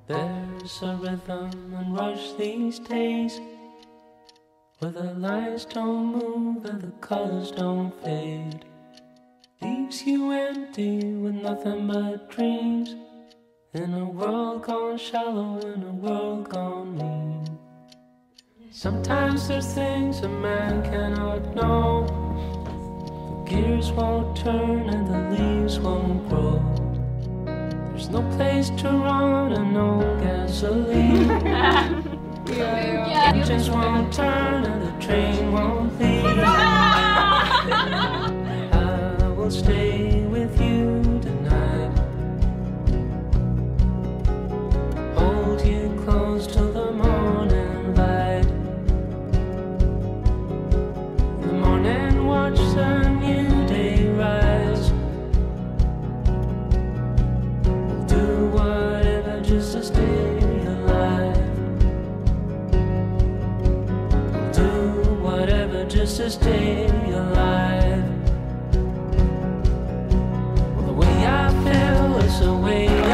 There's a rhythm and rush these days, where the lines don't move and the colors don't fade. Leaves you empty with nothing but dreams, in a world gone shallow, in a world gone mean. Sometimes there's things a man cannot know. The gears won't turn and the leaves won't grow. There's no place to run and no gasoline. Engines won't turn and the train won't leave. I will stay with you tonight, hold you close till the morning light. In the morning watch the new day rise. We'll do whatever just to stay alive. We'll do whatever just to stay alive. Well, the way I feel is the way I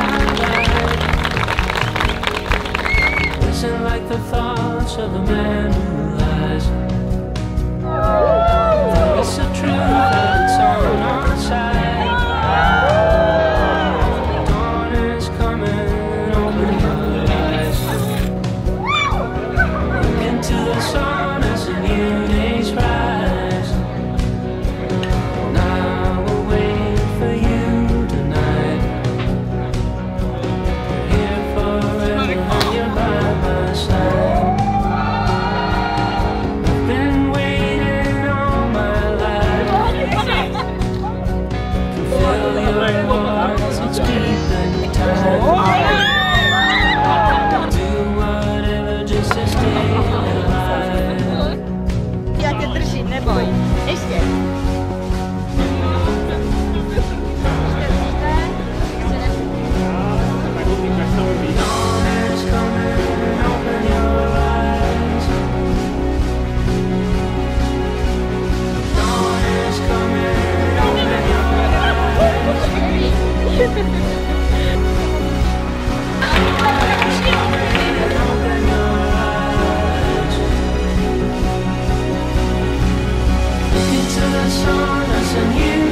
ride. Listen like the thoughts of a man who lies. There is a truth that it's on our side. Dawn is coming, open your eyes. Look into the sun as the new days rise. And I will wait for you tonight. You're here forever and you're by my side. I've been waiting all my life. Can feel your voice, it's deep in time. Do whatever just to stay alive. Jak je drží, neboj. Ještě. Dawn is coming, open your eyes. Dawn is coming, open your eyes. Open your eyes. Look into the sun as a new